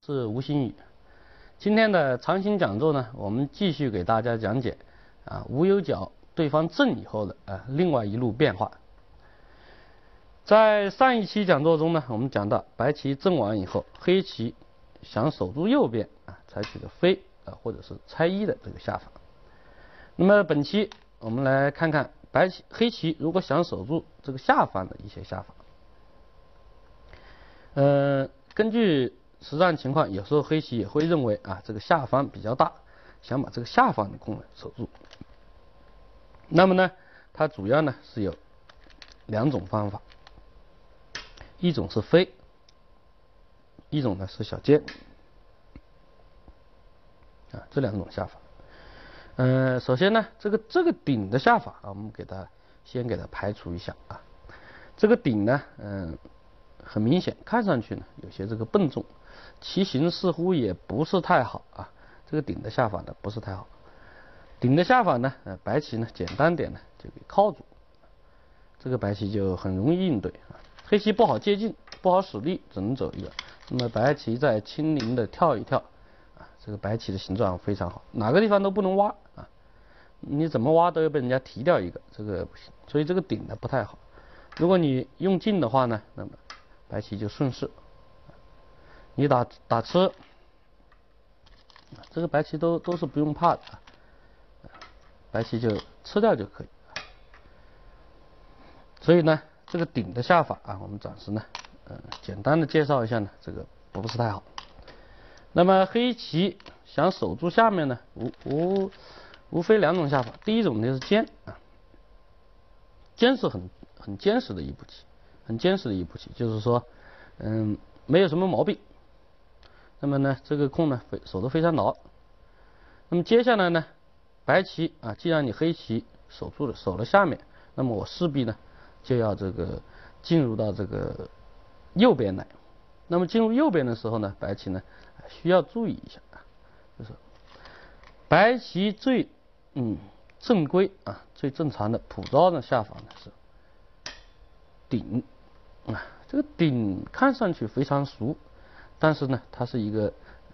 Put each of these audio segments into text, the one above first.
是吴新宇。今天的长形讲座呢，我们继续给大家讲解无忧角对方正以后的另外一路变化。在上一期讲座中呢，我们讲到白棋正完以后，黑棋想守住右边采取的飞或者是拆一的这个下法。那么本期我们来看看黑棋如果想守住这个下方的一些下法。根据实战情况，有时候黑棋也会认为这个下方比较大，想把这个下方的空守住。那么呢，它主要呢是有两种方法，一种是飞，一种呢是小尖这两种下法。首先呢，这个顶的下法我们先给它排除一下这个顶呢，很明显看上去呢有些这个笨重，棋形似乎也不是太好这个顶的下法呢不是太好。顶的下法呢，白棋呢简单点呢就给靠住，这个白棋就很容易应对黑棋不好接近，不好使力，只能走一个。那么白棋再轻灵的跳一跳这个白棋的形状非常好，哪个地方都不能挖你怎么挖都要被人家提掉一个，这个不行。所以这个顶呢不太好。如果你用进的话呢，那么白棋就顺势，你打吃，这个白棋都是不用怕的白棋就吃掉就可以。所以呢，这个顶的下法我们暂时呢，简单的介绍一下呢，这个不是太好。那么黑棋想守住下面呢，无非两种下法。第一种就是尖尖是很坚实的一步棋，很坚实的一步棋，就是说没有什么毛病。那么呢，这个空呢守得非常牢。那么接下来呢，白棋既然你黑棋守住了，守了下面，那么我势必呢就要这个进入到这个右边来。那么进入右边的时候呢，白棋呢需要注意一下就是白棋最正规最正常的普招的下法呢是顶这个顶看上去非常熟，但是呢它是一个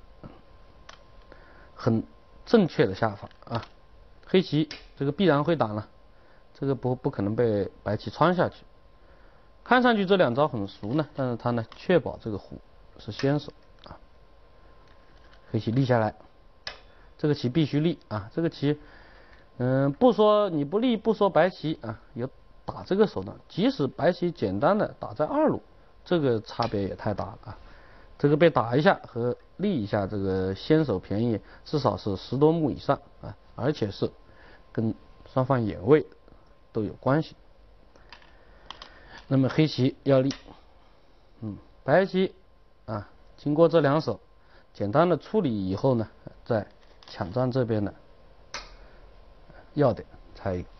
很正确的下法黑棋这个必然会打了，这个不可能被白棋穿下去。看上去这两招很熟呢，但是它呢确保这个虎是先手黑棋立下来，这个棋必须立这个棋不说你不立，不说白棋有打这个手段，即使白棋简单的打在二路，这个差别也太大了这个被打一下和立一下，这个先手便宜至少是10多目以上而且是跟双方眼位都有关系。那么黑棋要立白棋经过这两手简单的处理以后呢，在抢占这边的要点猜一个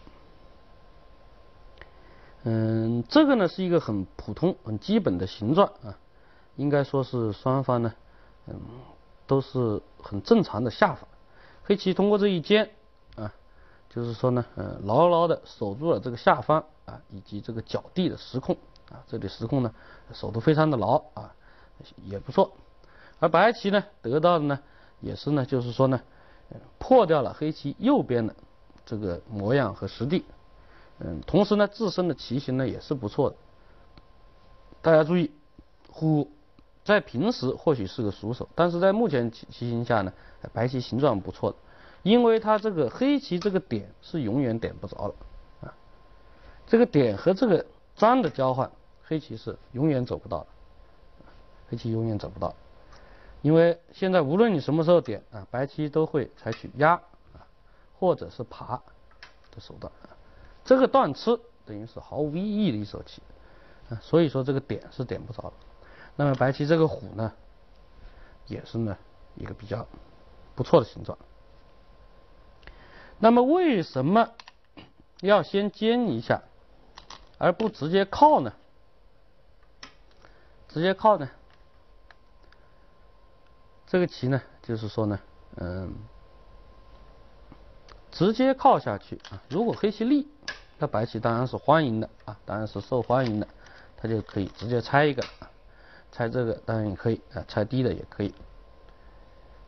这个呢是一个很普通很基本的形状应该说是双方呢都是很正常的下法。黑棋通过这一尖就是说呢牢牢的守住了这个下方以及这个角地的实控这里实控呢守得非常的牢也不错。而白棋呢得到的呢也是呢就是说呢破掉了黑棋右边的这个模样和实地同时呢自身的棋形呢也是不错的。大家注意，虎在平时或许是个熟手，但是在目前棋形下呢，白棋形状不错的，因为它这个黑棋这个点是永远点不着的这个点和这个张的交换，黑棋是永远走不到的，黑棋永远走不到，因为现在无论你什么时候点白棋都会采取压或者是爬的手段这个断吃等于是毫无意义的一手棋所以说这个点是点不着的。那么白棋这个虎呢也是呢一个比较不错的形状。那么为什么要先尖一下而不直接靠呢？直接靠呢，这个棋呢就是说呢直接靠下去如果黑棋立，那白棋当然是欢迎的当然是受欢迎的，它就可以直接拆一个拆这个当然也可以拆低的也可以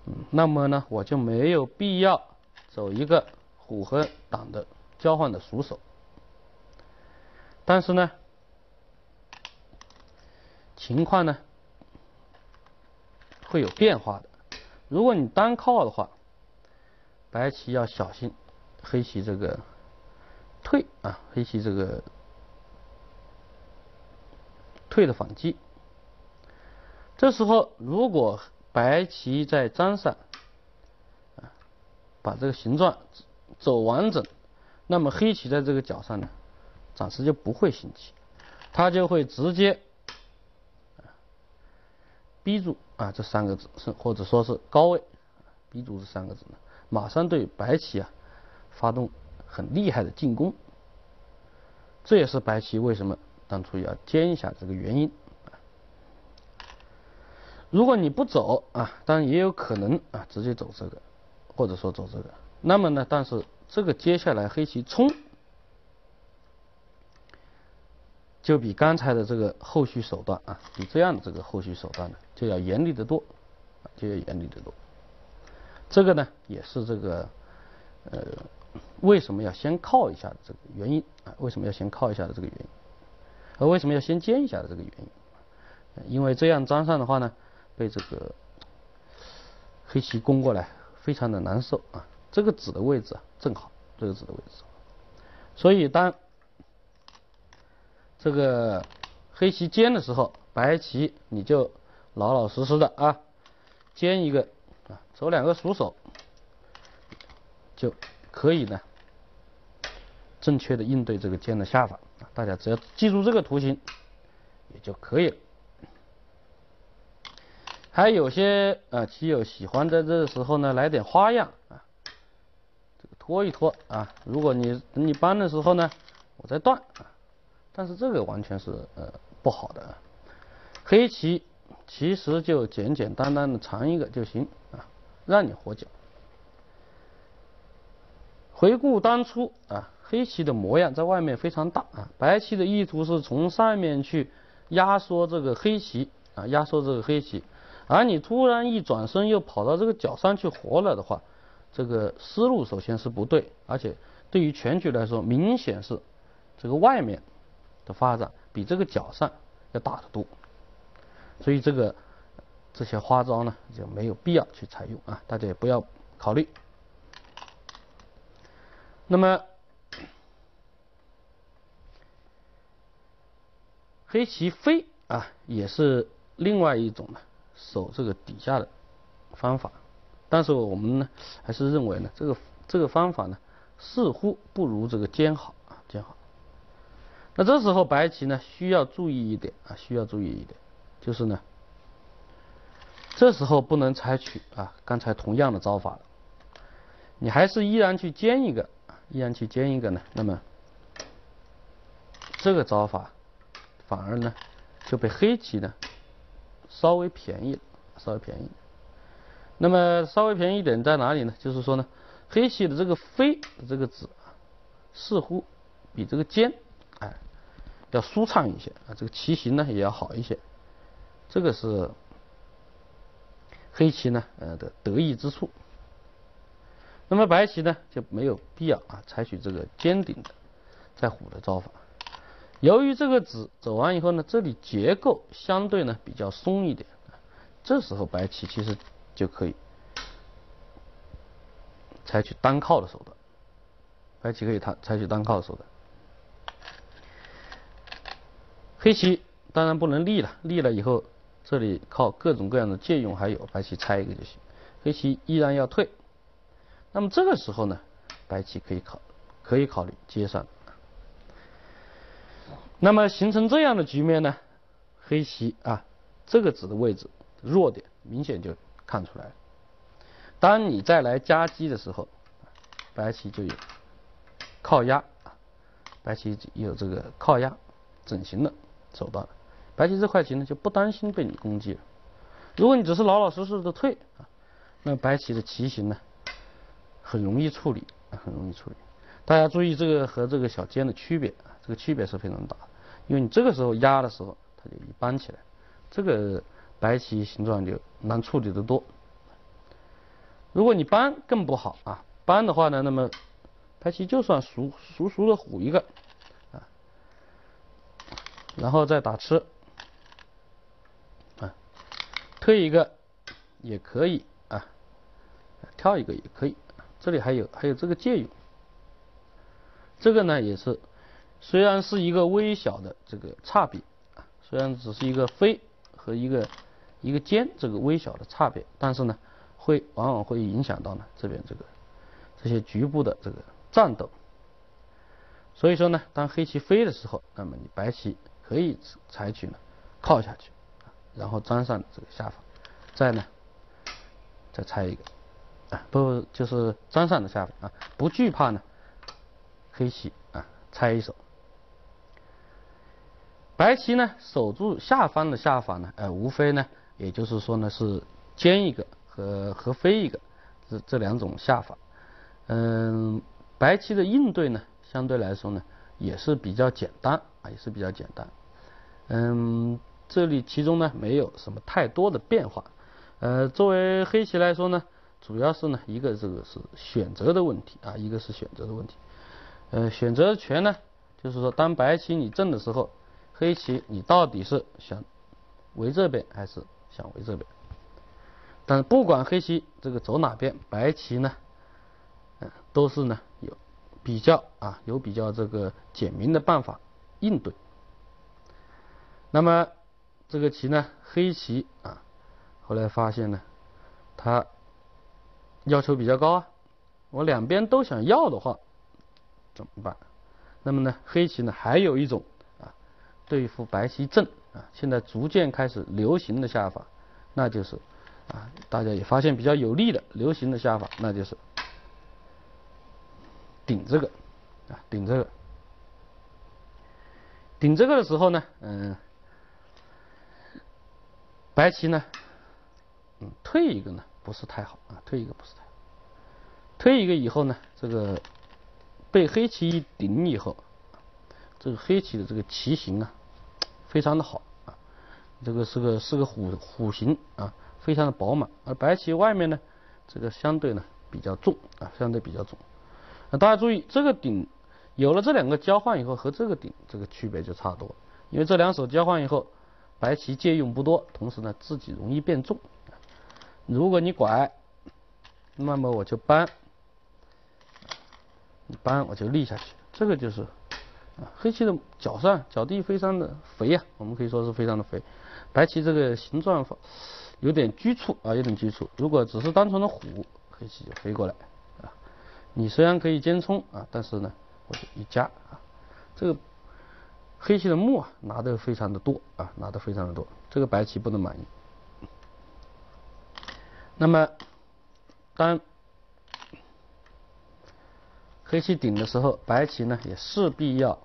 那么呢，我就没有必要走一个虎和党的交换的熟手。但是呢，情况呢会有变化的。如果你单靠的话，白棋要小心黑棋这个退啊，黑棋这个退的反击。这时候如果白棋在粘上把这个形状走完整，那么黑棋在这个角上呢，暂时就不会兴起，它就会直接逼住这三个子，或者说是高位逼住这三个子呢，马上对白棋发动很厉害的进攻。这也是白棋为什么当初要尖一下这个原因。如果你不走当然也有可能直接走这个，或者说走这个。那么呢，但是这个接下来黑棋冲，就比刚才的这个后续手段比这样的这个后续手段呢就要严厉得多，这个呢也是这个为什么要先靠一下的这个原因为什么要先靠一下的这个原因，为什么要先尖一下的这个原因？因为这样粘上的话呢，被这个黑棋攻过来非常的难受这个子的位置正好，这个子的位置，所以当这个黑棋尖的时候，白棋你就老老实实的尖一个走两个熟手，就可以呢正确的应对这个尖的下法。大家只要记住这个图形也就可以了。还有些棋友喜欢在这时候呢来点花样这个拖一拖如果你等你搬的时候呢，我再断但是这个完全是不好的黑棋其实就简简单单的长一个就行让你活脚。回顾当初黑棋的模样在外面非常大白棋的意图是从上面去压缩这个黑棋压缩这个黑棋，而你突然一转身又跑到这个角上去活了的话，这个思路首先是不对，而且对于全局来说，明显是这个外面的发展比这个角上要大得多，所以这些花招呢就没有必要去采用大家也不要考虑。那么黑棋飞也是另外一种守这个底下的方法，但是我们呢还是认为呢这个方法呢似乎不如这个尖好尖好。那这时候白棋呢需要注意一点就是呢这时候不能采取刚才同样的招法了，你还是依然去尖一个呢，那么这个招法反而呢就被黑棋呢稍微便宜了。那么稍微便宜一点在哪里呢？就是说呢，黑棋的这个飞的这个子似乎比这个尖要舒畅一些这个棋形呢也要好一些，这个是黑棋呢的得意之处。那么白棋呢就没有必要采取这个尖顶的在虎的招法。由于这个子走完以后呢，这里结构相对呢比较松一点，这时候白棋其实就可以采取单靠的手段，黑棋当然不能立了以后，这里靠各种各样的借用还有白棋拆一个就行，黑棋依然要退。那么这个时候呢，白棋可以考虑接上。那么形成这样的局面呢，黑棋这个子的位置弱点明显就看出来了。当你再来夹击的时候，白棋就有靠压，白棋有这个靠压整形的手段，白棋这块棋呢就不担心被你攻击了。如果你只是老老实实的退那白棋的棋形呢很容易处理。大家注意这个和这个小尖的区别这个区别是非常大的，因为你这个时候压的时候它就一搬起来，这个白棋形状就难处理得多。 如果你搬更不好啊，搬的话呢，那么白棋就算熟的虎一个啊，然后再打吃啊，推一个也可以啊，跳一个也可以，这里还有这个借用，这个呢也是虽然是一个微小的这个差别啊，虽然只是一个飞和一个尖这个微小的差别，但是呢往往会影响到呢这边这些局部的这个战斗。所以说呢，当黑棋飞的时候，那么你白棋可以采取呢靠下去，然后粘上这个下方，再拆一个啊，不就是粘上的下方啊，不惧怕呢黑棋啊拆一手。白棋呢守住下方的下法呢，无非呢也就是说呢是尖一个和飞一个这两种下法。白棋的应对呢相对来说呢也是比较简单啊，也是比较简单。这里其中呢没有什么太多的变化。作为黑棋来说呢，主要是呢一个这个是选择的问题啊，一个是选择的问题。选择权呢，就是说当白棋你正的时候，黑棋你到底是想围这边还是想围这边？但不管黑棋这个走哪边，白棋呢，都是呢有比较这个简明的办法应对。那么这个棋呢，黑棋啊，后来发现呢，它要求比较高啊，我两边都想要的话怎么办？那么呢，黑棋呢还有一种啊对付白棋正啊，现在逐渐开始流行的下法，那就是啊大家也发现比较有利的流行的下法，那就是顶这个啊，顶这个的时候呢，白棋呢，退一个呢不是太好啊，退一个不是太好，退一个以后呢，这个被黑棋一顶以后，这个黑棋的这个棋形啊，非常的好啊，这个是个虎形啊，非常的饱满，而白棋外面呢，这个相对呢比较重啊，相对比较重。大家注意，这个顶有了这两个交换以后，和这个顶这个区别就差多了，因为这两手交换以后，白棋借用不多，同时呢自己容易变重。如果你拐，那么我就搬，你搬我就立下去，这个就是黑棋的脚地非常的肥啊，我们可以说是非常的肥。白棋这个形状有点局促啊，有点局促。如果只是单纯的虎，黑棋就飞过来啊。你虽然可以尖冲啊，但是呢，我就一夹啊，这个黑棋的目啊拿得非常的多啊，拿得非常的多，这个白棋不能满意。那么当黑棋顶的时候，白棋呢也势必要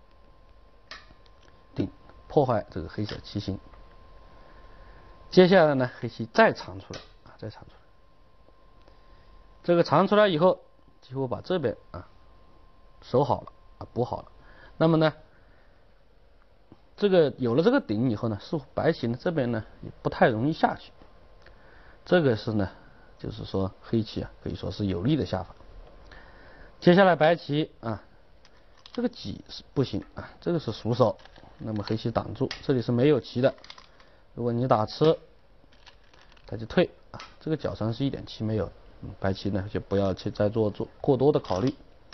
顶破坏这个黑棋的棋形。接下来呢，黑棋再长出来啊，再长出来。这个长出来以后，几乎把这边啊守好了啊，补好了。那么呢，这个有了这个顶以后呢，是白棋呢这边呢也不太容易下去。这个是呢，就是说黑棋啊可以说是有利的下法。接下来白棋啊，这个挤是不行啊，这个是熟手，那么黑棋挡住，这里是没有棋的。如果你打吃，它就退啊，这个角上是一点棋没有，白棋呢就不要去再做过多的考虑。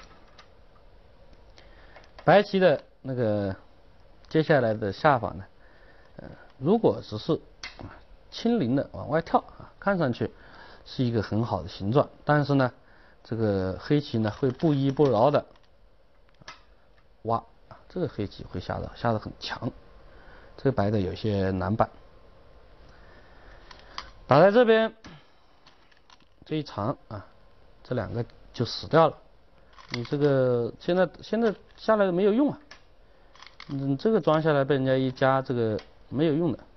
白棋的那个接下来的下法呢，如果只是轻灵的往外跳啊，看上去是一个很好的形状，但是呢，这个黑棋呢会不依不饶的挖啊，这个黑棋会下得很强，这个白的有些难办。打在这边这一长啊，这两个就死掉了。你这个现在下来没有用啊，这个装下来被人家一夹，这个没有用的。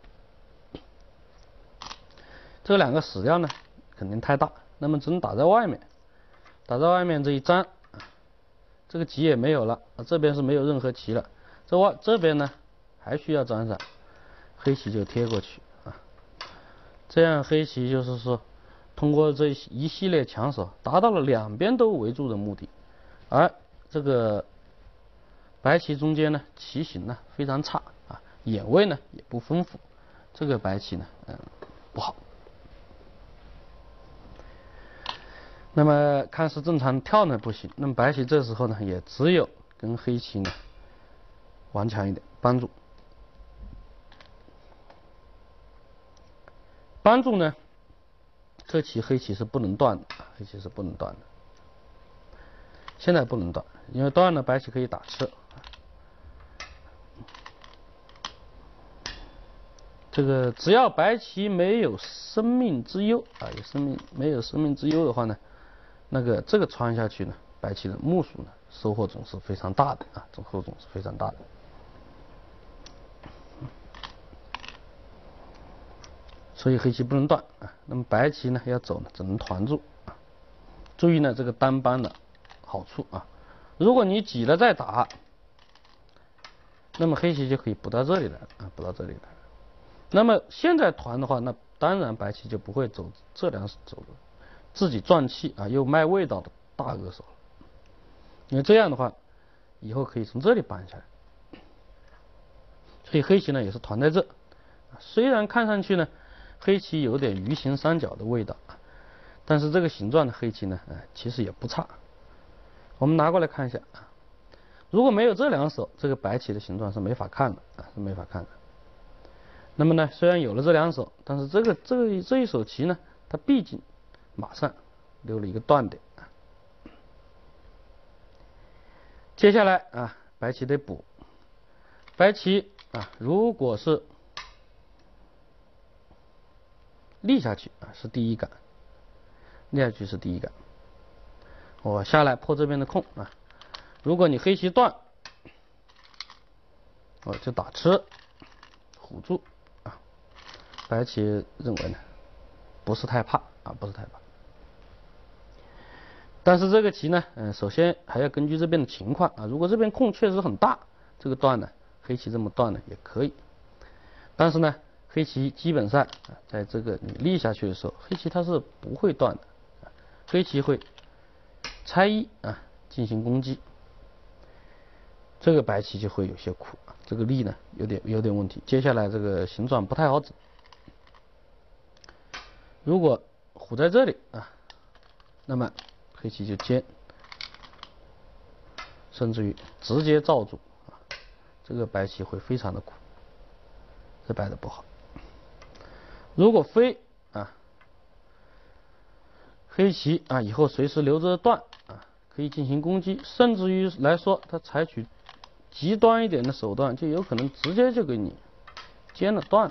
这两个死掉呢，肯定太大，那么只能打在外面，打在外面这一粘，这个棋也没有了，这边是没有任何棋了，这边呢还需要粘上，黑棋就贴过去啊，这样黑棋就是说通过这一系列强手，达到了两边都围住的目的。而这个白棋中间呢，棋形呢非常差啊，眼位呢也不丰富，这个白棋呢，不好。那么看似正常跳呢不行，那么白棋这时候呢，也只有跟黑棋呢顽强一点，帮助。帮助呢，这棋黑棋是不能断的，黑棋是不能断的。现在不能断，因为断了白棋可以打吃。这个只要白棋没有生命之忧啊，没有生命之忧的话呢，这个穿下去呢，白棋的目数呢收获总是非常大的啊，收获总是非常大的。所以黑棋不能断啊，那么白棋呢要走呢，只能团住啊。注意呢这个单帮的好处啊，如果你挤了再打，那么黑棋就可以补到这里来啊，补到这里来。那么现在团的话，那当然白棋就不会走这两手自己赚气啊又卖味道的大恶手了，因为这样的话以后可以从这里扳下来。所以黑棋呢也是团在这，虽然看上去呢黑棋有点鱼形三角的味道，但是这个形状的黑棋呢，其实也不差。我们拿过来看一下啊，如果没有这两手，这个白棋的形状是没法看的啊，是没法看的。那么呢，虽然有了这两手，但是这一手棋呢，它毕竟马上留了一个断点啊。接下来啊，白棋得补。白棋啊，如果是立下去啊，是第一杆，立下去是第一杆。我下来破这边的空啊。如果你黑棋断，我就打吃，虎住啊。白棋认为呢，不是太怕啊，不是太怕。但是这个棋呢，首先还要根据这边的情况啊。如果这边空确实很大，这个断呢，黑棋这么断呢也可以。但是呢，黑棋基本上在这个你立下去的时候，黑棋它是不会断的，黑棋会拆一啊进行攻击，这个白棋就会有些苦啊，这个立呢有点问题。接下来这个形状不太好整，如果虎在这里啊，那么黑棋就尖，甚至于直接罩住啊，这个白棋会非常的苦，这白的不好。如果飞啊，黑棋啊以后随时留着断啊，可以进行攻击，甚至于来说，它采取极端一点的手段，就有可能直接就给你尖了断了，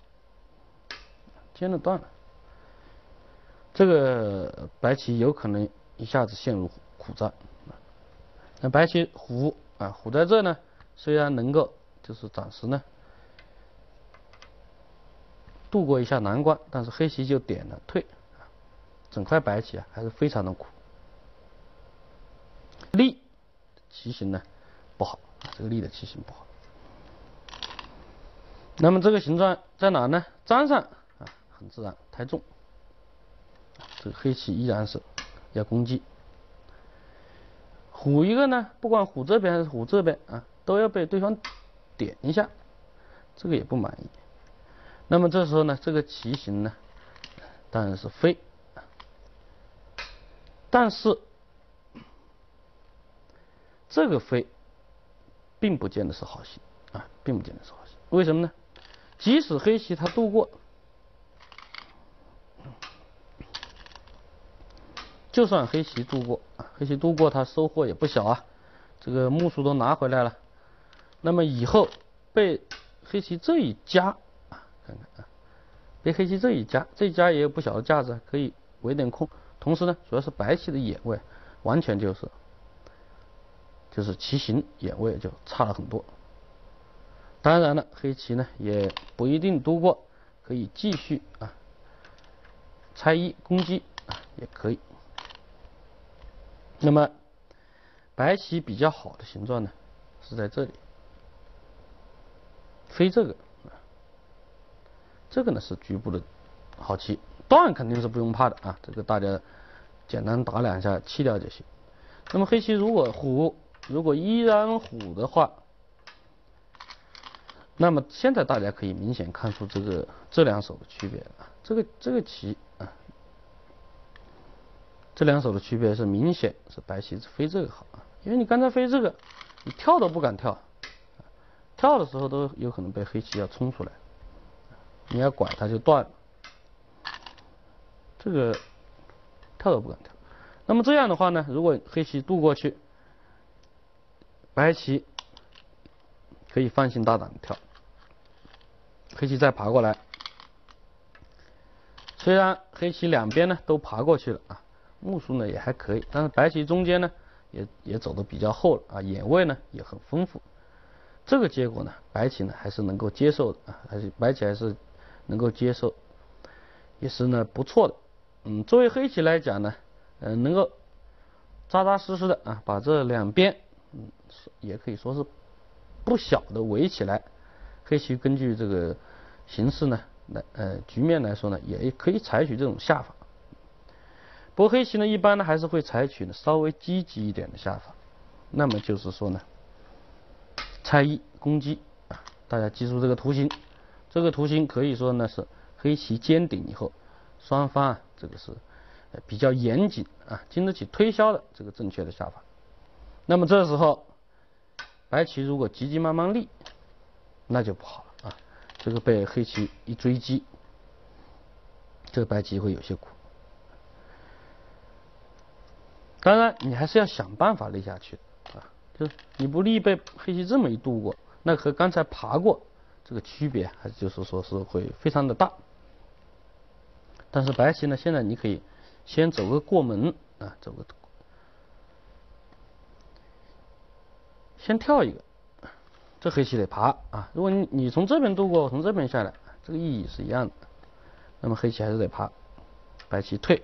尖了断了。这个白棋有可能一下子陷入苦战。那白棋虎啊，虎在这呢，虽然能够就是暂时呢度过一下难关，但是黑棋就点了退，整块白棋啊还是非常的苦。立棋形呢不好，这个立的棋形不好。那么这个形状在哪呢？粘上啊，很自然，太重。这个黑棋依然是要攻击。虎一个呢，不管虎这边还是虎这边啊，都要被对方点一下，这个也不满意。那么这时候呢，这个棋形呢，当然是飞，但是这个飞并不见得是好棋啊，并不见得是好棋。为什么呢？即使黑棋它渡过，就算黑棋渡过啊，黑棋渡过它收获也不小啊，这个目数都拿回来了。那么以后被黑棋这一夹啊，看看啊，被黑棋这一夹，这一夹也有不小的价值，可以围点空。同时呢，主要是白棋的眼位完全就是棋形眼位就差了很多。当然了，黑棋呢也不一定渡过，可以继续啊拆一攻击啊也可以。那么白棋比较好的形状呢是在这里，飞这个，这个呢是局部的好棋， 断肯定是不用怕的啊，这个大家简单打2下弃掉就行。那么黑棋如果依然虎的话，那么现在大家可以明显看出这2手的区别啊，这个棋啊，这2手的区别是明显是白棋飞这个好啊，因为你刚才飞这个，你跳都不敢跳，跳的时候都有可能被黑棋要冲出来，你要拐它就断了，这个跳都不敢跳。那么这样的话呢，如果黑棋渡过去，白棋可以放心大胆的跳，黑棋再爬过来，虽然黑棋两边呢都爬过去了啊，目数呢也还可以，但是白棋中间呢也走的比较厚了啊，眼位呢也很丰富。这个结果呢，白棋呢还是能够接受的啊，白棋还是能够接受，也是呢不错的。作为黑棋来讲呢，能够扎扎实实的啊把这两边，也可以说是不小的围起来。黑棋根据这个形势呢，局面来说呢，也可以采取这种下法。不过黑棋呢，一般呢还是会采取呢稍微积极一点的下法。那么就是说呢，拆一攻击啊，大家记住这个图形。这个图形可以说呢是黑棋尖顶以后，双方啊这个是比较严谨啊，经得起推销的这个正确的下法。那么这时候白棋如果急急忙忙立，那就不好了啊！这个被黑棋一追击，这个白棋会有些苦。当然，你还是要想办法立下去啊！就是你不立，被黑棋这么一渡过，那和刚才爬过这个区别，还是就是说是会非常的大。但是白棋呢，现在你可以先走个过门啊，先跳一个。这黑棋得爬啊！如果你从这边渡过，我从这边下来，这个意义是一样的。那么黑棋还是得爬，白棋退，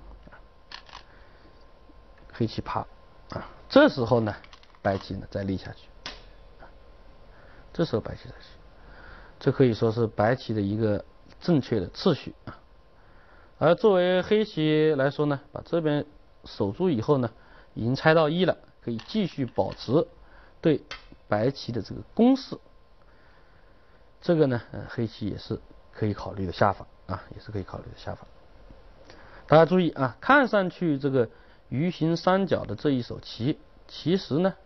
黑棋爬啊。这时候呢，白棋呢再立下去，这时候白棋再去，这可以说是白棋的一个正确的次序啊。而作为黑棋来说呢，把这边守住以后呢，已经拆到1了，可以继续保持对白棋的这个攻势，这个呢，黑棋也是可以考虑的下法啊，也是可以考虑的下法。大家注意啊，看上去这个鱼形三角的这一手棋，其实呢，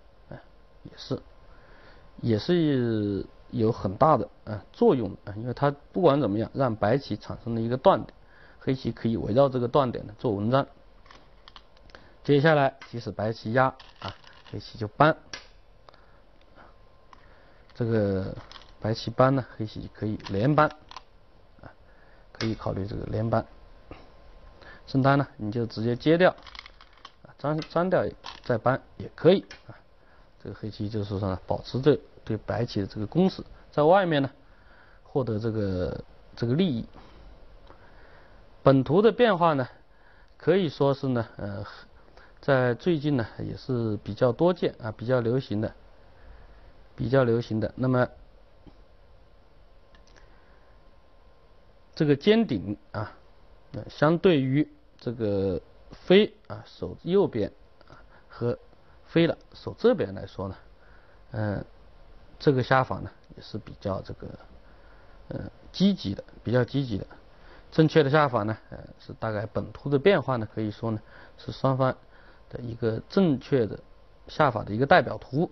也是有很大的作用啊，因为它不管怎么样，让白棋产生了一个断点，黑棋可以围绕这个断点呢做文章。接下来，即使白棋压啊，黑棋就搬。这个白棋搬呢，黑棋可以连搬啊，可以考虑这个连搬。胜单呢，你就直接接掉啊，粘掉再搬也可以啊。这个黑棋就是说呢，保持对白棋的这个攻势，在外面呢获得这个利益。本图的变化呢，可以说是呢，在最近呢也是比较多见啊，比较流行的。那么这个尖顶啊，相对于这个飞啊守右边啊和飞了守这边来说呢，这个下法呢也是比较这个积极的，比较积极的。正确的下法呢，是大概本图的变化呢，可以说呢是双方的一个正确的下法的一个代表图。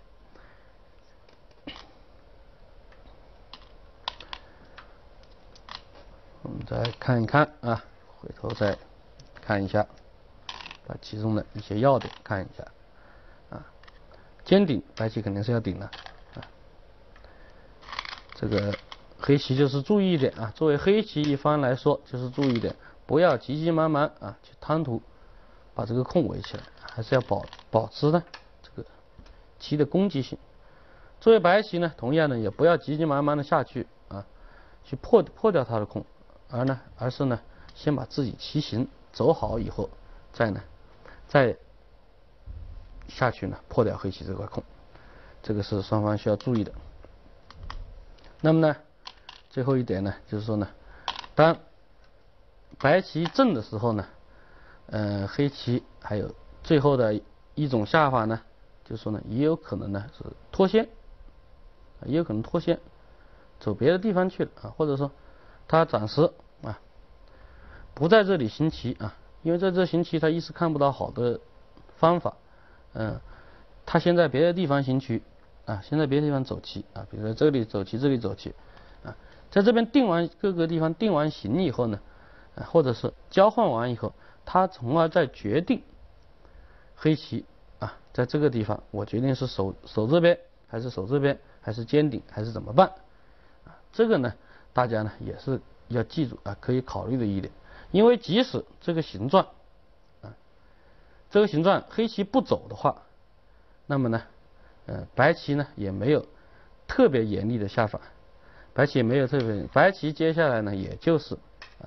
我们再看一看啊，回头再看一下，把其中的一些要点看一下啊。尖顶，白棋肯定是要顶的啊。这个黑棋就是注意一点啊，作为黑棋一方来说，就是注意一点，不要急急忙忙啊去贪图把这个空围起来，还是要保持呢这个棋的攻击性。作为白棋呢，同样呢也不要急急忙忙的下去啊，去破掉它的空。而是呢，先把自己棋形走好以后，再下去呢破掉黑棋这块空，这个是双方需要注意的。那么呢，最后一点呢，就是说呢，当白棋正的时候呢，黑棋还有最后的一种下法呢，就是说呢，也有可能呢是脱先，也有可能脱先，走别的地方去了啊，或者说他暂时啊不在这里行棋啊，因为在这行棋他一时看不到好的方法，他先在别的地方行棋啊，先在别的地方走棋啊，比如说这里走棋，这里走棋啊，在这边定完各个地方定完形以后呢，或者是交换完以后，他从而再决定黑棋啊，在这个地方我决定是守这边，还是守这边，还是尖顶，还是怎么办啊？这个呢，大家呢也是要记住啊，可以考虑的一点，因为即使这个形状这个形状黑棋不走的话，那么呢，白棋呢也没有特别严厉的下法，白棋也没有特别，白棋接下来呢也就是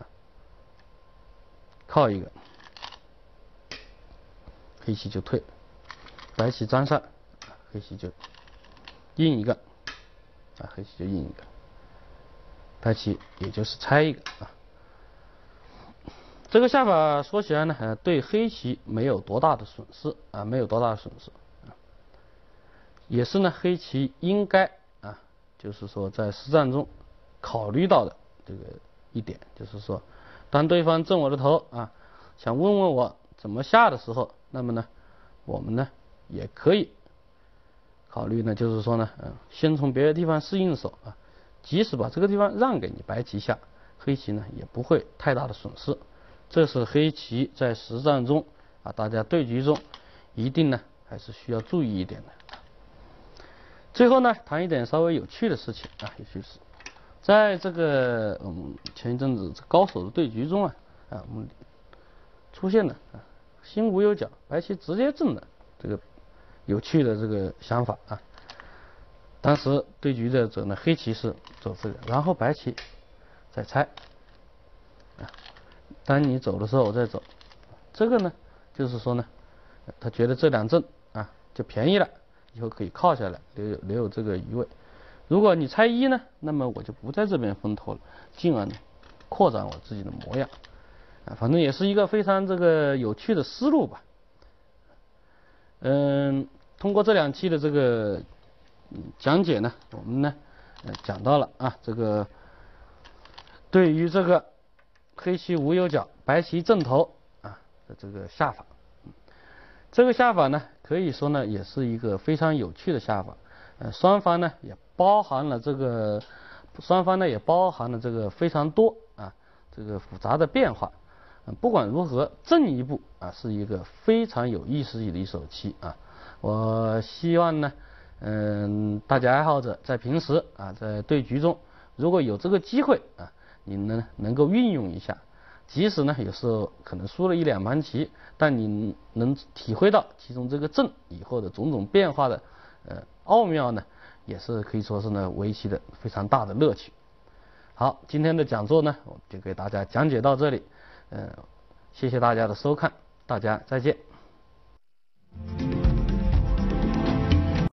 靠一个，黑棋就退，白棋粘上，黑棋就应一个，黑棋就应一个，白棋也就是拆一个啊。这个下法说起来呢，对黑棋没有多大的损失啊，没有多大的损失，也是呢黑棋应该就是说在实战中考虑到的这个一点，就是说，当对方正我的头啊，想问问我怎么下的时候，那么呢，我们呢也可以考虑呢，就是说呢，先从别的地方试应手啊，即使把这个地方让给你白棋下，黑棋呢也不会太大的损失。这是黑棋在实战中大家对局中一定呢还是需要注意一点的。最后呢，谈一点稍微有趣的事情有趣事，在这个前一阵子高手的对局中我们出现了心无有角，白棋直接正的这个有趣的这个想法当时对局的者呢，黑棋是走这个，然后白棋再拆当你走的时候我再走，这个呢就是说呢，他觉得这两正就便宜了，以后可以靠下来，留有这个余位。如果你拆一呢，那么我就不在这边分头了，进而呢扩展我自己的模样反正也是一个非常这个有趣的思路吧。通过这两期的这个讲解呢，我们呢讲到了这个对于这个黑棋无有角，白棋正头的这个下法。这个下法呢，可以说呢也是一个非常有趣的下法。双方呢也包含了这个非常多这个复杂的变化。不管如何，正一步是一个非常有意思的一手棋我希望呢，大家爱好者在平时在对局中，如果有这个机会你呢能够运用一下，即使呢有时候可能输了一两盘棋，但你能体会到其中这个正以后的种种变化的奥妙呢，也是可以说是呢围棋的非常大的乐趣。好，今天的讲座呢，我就给大家讲解到这里，谢谢大家的收看，大家再见。